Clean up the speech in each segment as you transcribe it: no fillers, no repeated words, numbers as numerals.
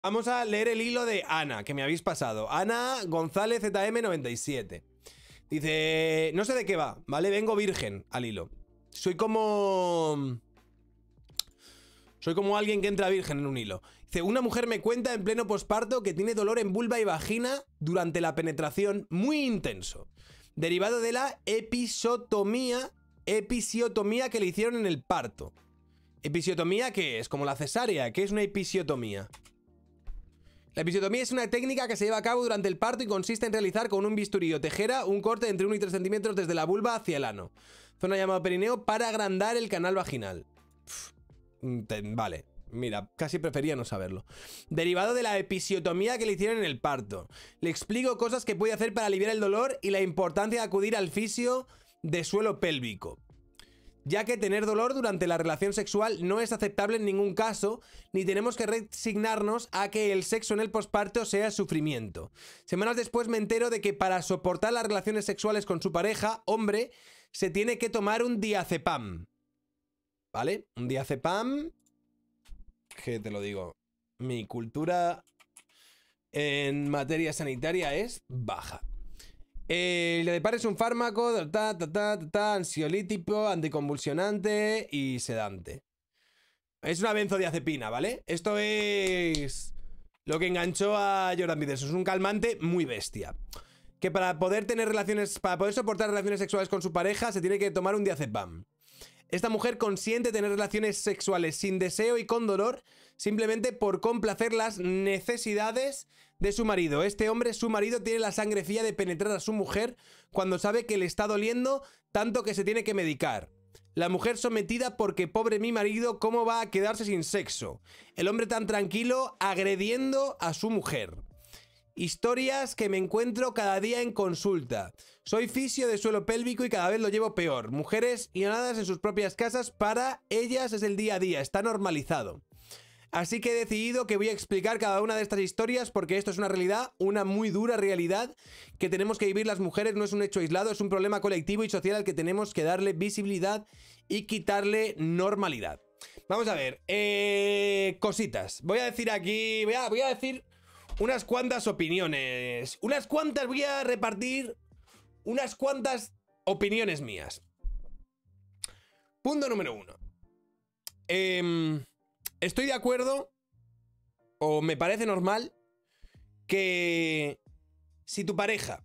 Vamos a leer el hilo de Ana, que me habéis pasado. Ana González ZM97. Dice, no sé de qué va, ¿vale? Vengo virgen al hilo. Soy como alguien que entra virgen en un hilo. Dice, una mujer me cuenta en pleno posparto que tiene dolor en vulva y vagina durante la penetración muy intenso, derivado de la episiotomía que le hicieron en el parto. ¿Episiotomía qué es? Como la cesárea. ¿Qué es una episiotomía? La episiotomía es una técnica que se lleva a cabo durante el parto y consiste en realizar con un bisturí o tejera un corte de entre 1 y 3 centímetros desde la vulva hacia el ano, zona llamada perineo, para agrandar el canal vaginal. Vale, mira, casi prefería no saberlo. Derivado de la episiotomía que le hicieron en el parto. Le explico cosas que puede hacer para aliviar el dolor y la importancia de acudir al fisio de suelo pélvico, ya que tener dolor durante la relación sexual no es aceptable en ningún caso, ni tenemos que resignarnos a que el sexo en el posparto sea sufrimiento. Semanas después me entero de que para soportar las relaciones sexuales con su pareja, hombre, se tiene que tomar un diazepam. ¿Vale? Un diazepam, que te lo digo, mi cultura en materia sanitaria es baja. El diazepam es un fármaco ansiolítico, anticonvulsionante y sedante. Es una benzodiazepina, ¿vale? Esto es lo que enganchó a Jordan Peterson. Es un calmante muy bestia. Que para poder soportar relaciones sexuales con su pareja se tiene que tomar un diazepam. Esta mujer consiente tener relaciones sexuales sin deseo y con dolor, simplemente por complacer las necesidades de su marido. Este hombre, su marido, tiene la sangre fría de penetrar a su mujer cuando sabe que le está doliendo tanto que se tiene que medicar. La mujer sometida porque pobre mi marido, ¿cómo va a quedarse sin sexo? El hombre tan tranquilo agrediendo a su mujer. Historias que me encuentro cada día en consulta. Soy fisio de suelo pélvico y cada vez lo llevo peor. Mujeres guionadas en sus propias casas, para ellas es el día a día, está normalizado. Así que he decidido que voy a explicar cada una de estas historias porque esto es una realidad, una muy dura realidad que tenemos que vivir las mujeres, no es un hecho aislado, es un problema colectivo y social al que tenemos que darle visibilidad y quitarle normalidad. Vamos a ver, cositas. Voy a decir aquí, voy a decir unas cuantas opiniones. Voy a repartir unas cuantas opiniones mías. Punto número 1. Estoy de acuerdo, o me parece normal, que si tu pareja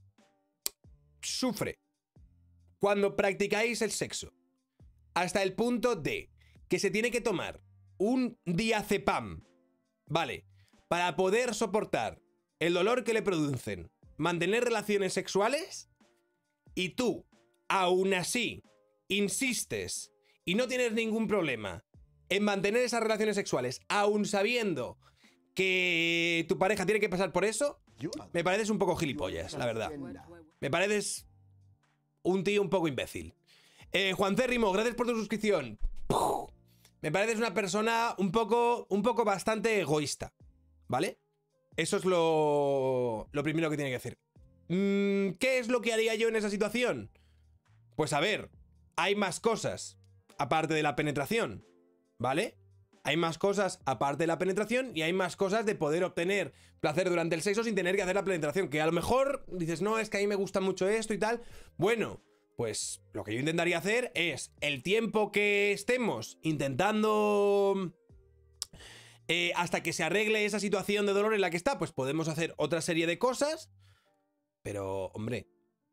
sufre cuando practicáis el sexo hasta el punto de que se tiene que tomar un diazepam, ¿vale?, para poder soportar el dolor que le producen mantener relaciones sexuales, y tú, aún así, insistes y no tienes ningún problema en mantener esas relaciones sexuales, aún sabiendo que tu pareja tiene que pasar por eso, me pareces un poco gilipollas, la verdad. Me pareces un tío un poco imbécil. Juan Cérrimo, gracias por tu suscripción. Me pareces una persona un poco bastante egoísta, ¿vale? Eso es lo primero que tiene que hacer. ¿Qué es lo que haría yo en esa situación? Pues a ver, hay más cosas aparte de la penetración, ¿vale? Hay más cosas aparte de la penetración y hay más cosas de poder obtener placer durante el sexo sin tener que hacer la penetración. Que a lo mejor dices, no, es que a mí me gusta mucho esto y tal. Bueno, pues lo que yo intentaría hacer es el tiempo que estemos intentando hasta que se arregle esa situación de dolor en la que está, pues podemos hacer otra serie de cosas. Pero, hombre,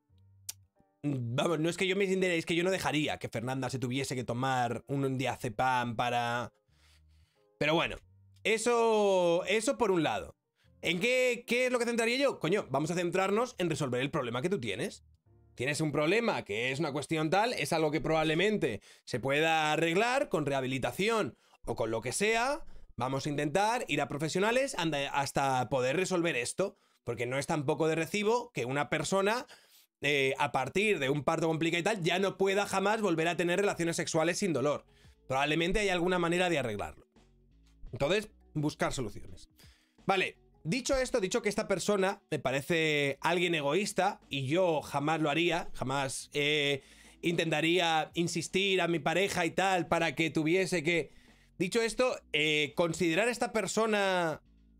vamos, no es que yo me sintiera, es que yo no dejaría que Fernanda se tuviese que tomar un diazepam para... Pero bueno, eso por un lado. ¿En qué es lo que centraría yo? Coño, vamos a centrarnos en resolver el problema que tú tienes. Tienes un problema que es una cuestión tal, es algo que probablemente se pueda arreglar con rehabilitación o con lo que sea. Vamos a intentar ir a profesionales hasta poder resolver esto, porque no es tampoco de recibo que una persona, a partir de un parto complicado y tal, ya no pueda jamás volver a tener relaciones sexuales sin dolor. Probablemente hay alguna manera de arreglarlo. Entonces, buscar soluciones. Vale, dicho esto, dicho que esta persona me parece alguien egoísta y yo jamás lo haría, jamás intentaría insistir a mi pareja y tal para que tuviese que... Dicho esto, considerar a esta persona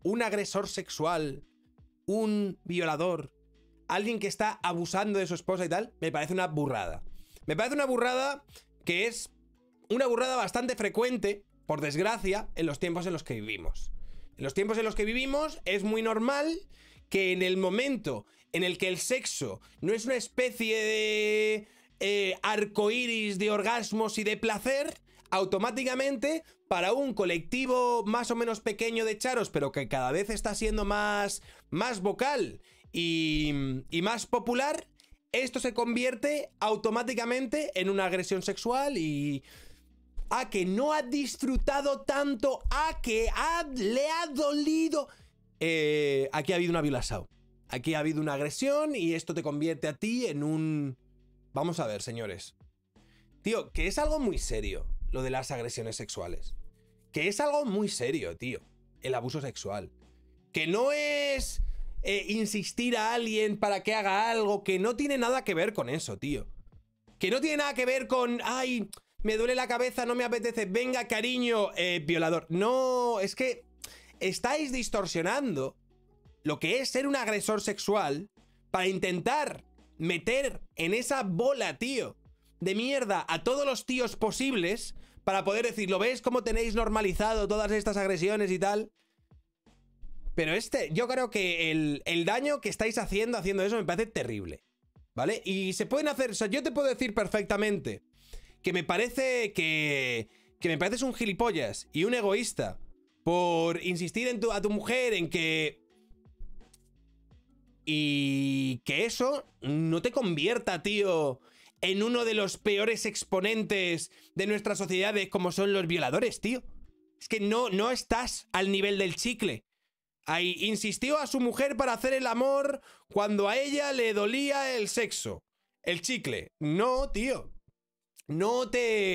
un agresor sexual, un violador, alguien que está abusando de su esposa y tal, me parece una burrada. Me parece una burrada que es una burrada bastante frecuente, por desgracia, en los tiempos en los que vivimos. En los tiempos en los que vivimos es muy normal que en el momento en el que el sexo no es una especie de arcoíris de orgasmos y de placer, automáticamente para un colectivo más o menos pequeño de charos, pero que cada vez está siendo más vocal y más popular, esto se convierte automáticamente en una agresión sexual y... a que no ha disfrutado tanto, a que le ha dolido. Aquí ha habido una violación. Aquí ha habido una agresión y esto te convierte a ti en un... Vamos a ver, señores. Tío, que es algo muy serio lo de las agresiones sexuales. Que es algo muy serio, tío. El abuso sexual. Que no es insistir a alguien para que haga algo, que no tiene nada que ver con eso, tío. Que no tiene nada que ver con... Ay, me duele la cabeza, no me apetece. Venga, cariño, violador. No, es que estáis distorsionando lo que es ser un agresor sexual para intentar meter en esa bola, tío, de mierda a todos los tíos posibles para poder decir, ¿lo ves cómo tenéis normalizado todas estas agresiones y tal? Pero yo creo que el daño que estáis haciendo eso me parece terrible, ¿vale? Y se pueden hacer, o sea, yo te puedo decir perfectamente que me parece que me pareces un gilipollas y un egoísta por insistir a tu mujer en que... Y que eso no te convierta, tío, en uno de los peores exponentes de nuestra sociedad como son los violadores, tío. Es que no estás al nivel del chicle. Ahí insistió a su mujer para hacer el amor cuando a ella le dolía el sexo. El chicle. No, tío. No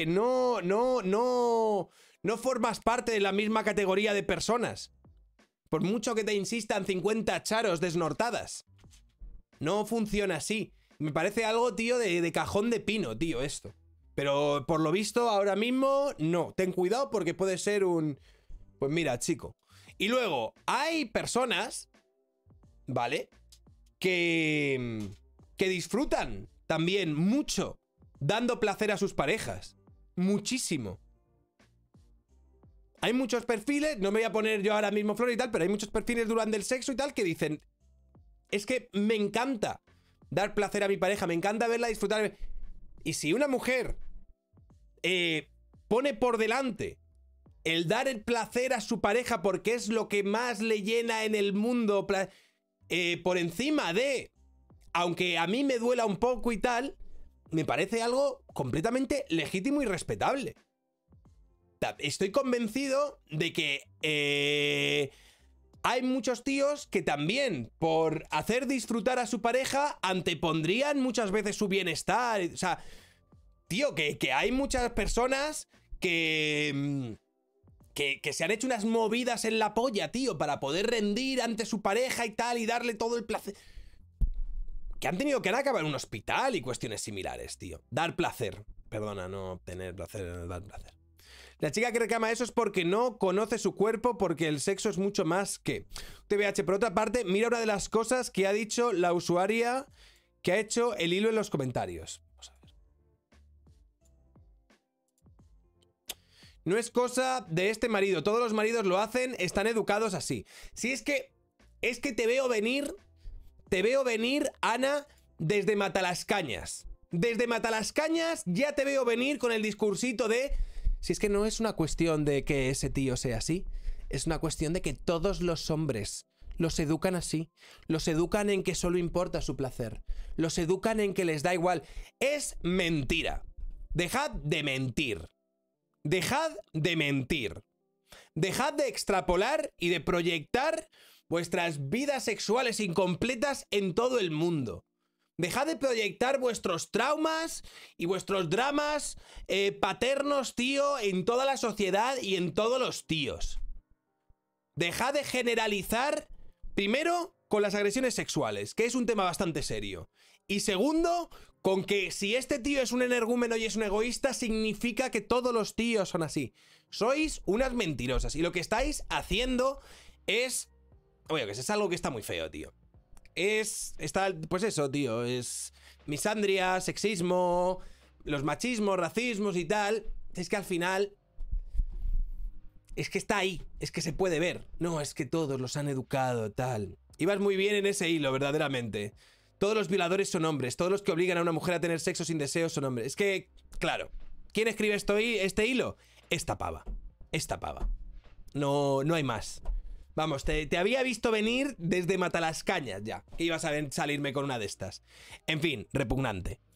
formas parte de la misma categoría de personas. Por mucho que te insistan 50 charos desnortadas. No funciona así. Me parece algo, tío, de cajón de pino, tío, esto. Pero por lo visto, ahora mismo, no. Ten cuidado porque puede ser un... Pues mira, chico. Y luego, hay personas, ¿vale? Que disfrutan también mucho dando placer a sus parejas. Muchísimo. Hay muchos perfiles, no me voy a poner yo ahora mismo flor y tal, pero hay muchos perfiles durante el sexo y tal que dicen, es que me encanta dar placer a mi pareja, me encanta verla disfrutar. Y si una mujer pone por delante el dar el placer a su pareja porque es lo que más le llena en el mundo, por encima de, aunque a mí me duela un poco y tal, me parece algo completamente legítimo y respetable. Estoy convencido de que hay muchos tíos que también, por hacer disfrutar a su pareja, antepondrían muchas veces su bienestar. O sea, tío, que hay muchas personas que se han hecho unas movidas en la polla, tío, para poder rendir ante su pareja y tal, y darle todo el placer. Que han tenido que acabar en un hospital y cuestiones similares, tío. Dar placer. Perdona, no obtener placer, dar placer. La chica que reclama eso es porque no conoce su cuerpo, porque el sexo es mucho más que... TBH, por otra parte, mira una de las cosas que ha dicho la usuaria que ha hecho el hilo en los comentarios. Vamos a ver. No es cosa de este marido, todos los maridos lo hacen, están educados así. Si es que te veo venir, Ana, desde Matalascañas. Desde Matalascañas ya te veo venir con el discursito de... Si es que no es una cuestión de que ese tío sea así, es una cuestión de que todos los hombres los educan así. Los educan en que solo importa su placer. Los educan en que les da igual. Es mentira. Dejad de mentir. Dejad de mentir. Dejad de extrapolar y de proyectar vuestras vidas sexuales incompletas en todo el mundo. Dejad de proyectar vuestros traumas y vuestros dramas paternos, tío, en toda la sociedad y en todos los tíos. Dejad de generalizar, primero, con las agresiones sexuales, que es un tema bastante serio. Y segundo, con que si este tío es un energúmeno y es un egoísta, significa que todos los tíos son así. Sois unas mentirosas. Y lo que estáis haciendo es Oye, que es algo que está muy feo, tío. Pues eso, tío, es misandria, sexismo, los machismos, racismos y tal. Es que al final... Es que está ahí, es que se puede ver. No, es que todos los han educado, tal. Ibas muy bien en ese hilo, verdaderamente. Todos los violadores son hombres, todos los que obligan a una mujer a tener sexo sin deseo son hombres. Es que, claro, ¿quién escribe este hilo? Esta pava. Esta pava. No hay más. Vamos, te había visto venir desde Matalascañas ya, que ibas a salirme con una de estas. En fin, repugnante.